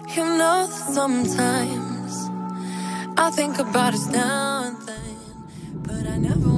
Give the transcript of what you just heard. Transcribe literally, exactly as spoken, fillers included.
You know that sometimes I think about us now and then, but I never